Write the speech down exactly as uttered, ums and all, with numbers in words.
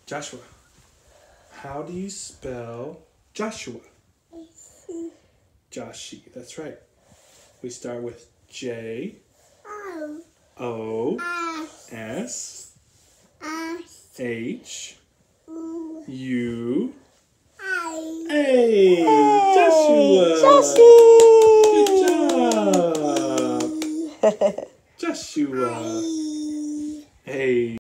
Joshua. How do you spell Joshua? Joshi, that's right. We start with J O S H U A. Joshua. Good job. Joshua. Hey.